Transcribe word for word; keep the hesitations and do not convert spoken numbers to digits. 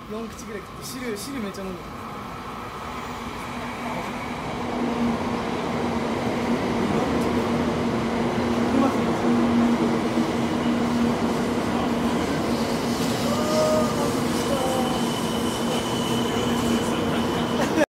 よん口ぐらい食って汁汁めっちゃ飲む。